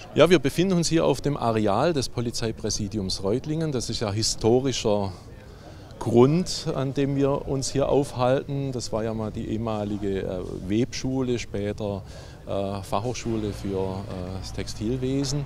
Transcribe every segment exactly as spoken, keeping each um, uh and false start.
Ja, wir befinden uns hier auf dem Areal des Polizeipräsidiums Reutlingen. Das ist ja historischer Grund, an dem wir uns hier aufhalten. Das war ja mal die ehemalige äh, Webschule, später äh, Fachhochschule für äh, das Textilwesen.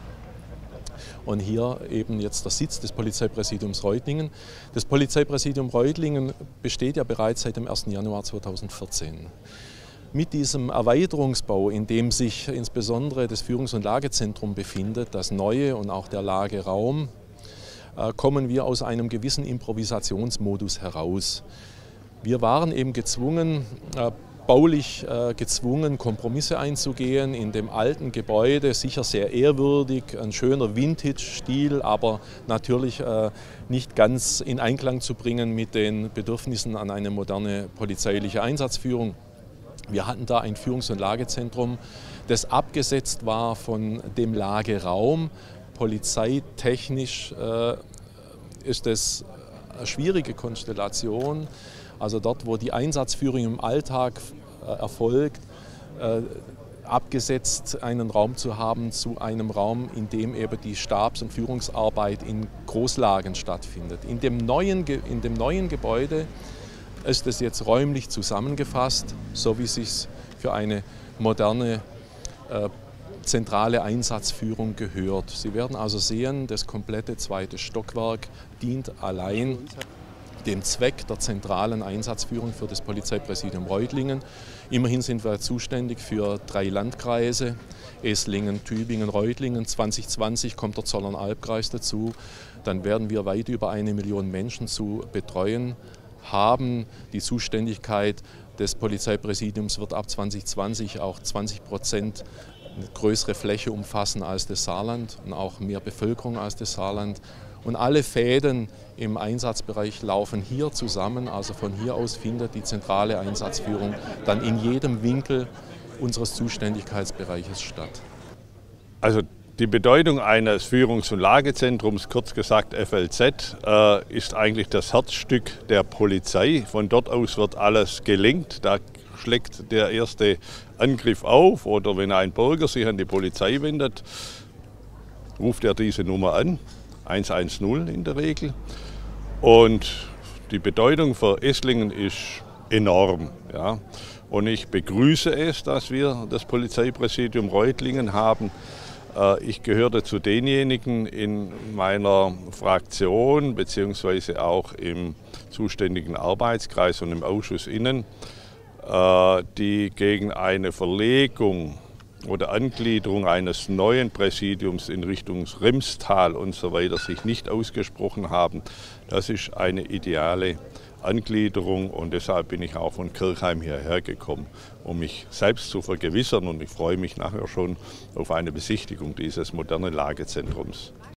Und hier eben jetzt der Sitz des Polizeipräsidiums Reutlingen. Das Polizeipräsidium Reutlingen besteht ja bereits seit dem ersten Januar zweitausendvierzehn. Mit diesem Erweiterungsbau, in dem sich insbesondere das Führungs- und Lagezentrum befindet, das neue und auch der Lageraum, kommen wir aus einem gewissen Improvisationsmodus heraus. Wir waren eben gezwungen, baulich gezwungen, Kompromisse einzugehen in dem alten Gebäude, sicher sehr ehrwürdig, ein schöner Vintage-Stil, aber natürlich nicht ganz in Einklang zu bringen mit den Bedürfnissen an eine moderne polizeiliche Einsatzführung. Wir hatten da ein Führungs- und Lagezentrum, das abgesetzt war von dem Lageraum. Polizeitechnisch äh, ist es eine schwierige Konstellation. Also dort, wo die Einsatzführung im Alltag äh, erfolgt, äh, abgesetzt einen Raum zu haben zu einem Raum, in dem eben die Stabs- und Führungsarbeit in Großlagen stattfindet. In dem neuen, in dem neuen Gebäude ist es jetzt räumlich zusammengefasst, so wie es sich für eine moderne äh, zentrale Einsatzführung gehört. Sie werden also sehen, das komplette zweite Stockwerk dient allein dem Zweck der zentralen Einsatzführung für das Polizeipräsidium Reutlingen. Immerhin sind wir zuständig für drei Landkreise, Esslingen, Tübingen, Reutlingen. zwanzig zwanzig kommt der Zollernalbkreis dazu. Dann werden wir weit über eine Million Menschen zu betreuen haben. Die Zuständigkeit des Polizeipräsidiums wird ab zwanzig zwanzig auch zwanzig Prozent größere Fläche umfassen als das Saarland und auch mehr Bevölkerung als das Saarland. Und alle Fäden im Einsatzbereich laufen hier zusammen, also von hier aus findet die zentrale Einsatzführung dann in jedem Winkel unseres Zuständigkeitsbereiches statt. Also die Bedeutung eines Führungs- und Lagezentrums, kurz gesagt F L Z, äh, ist eigentlich das Herzstück der Polizei. Von dort aus wird alles gelenkt. Da schlägt der erste Angriff auf oder wenn ein Bürger sich an die Polizei wendet, ruft er diese Nummer an, eins eins null in der Regel. Und die Bedeutung für Esslingen ist enorm. Ja. Und ich begrüße es, dass wir das Polizeipräsidium Reutlingen haben. Ich gehörte zu denjenigen in meiner Fraktion beziehungsweise auch im zuständigen Arbeitskreis und im Ausschuss Innen, die gegen eine Verlegung oder Angliederung eines neuen Präsidiums in Richtung Rimstal und so weiter sich nicht ausgesprochen haben. Das ist eine ideale Angliederung und deshalb bin ich auch von Kirchheim hierher gekommen, um mich selbst zu vergewissern und ich freue mich nachher schon auf eine Besichtigung dieses modernen Lagezentrums.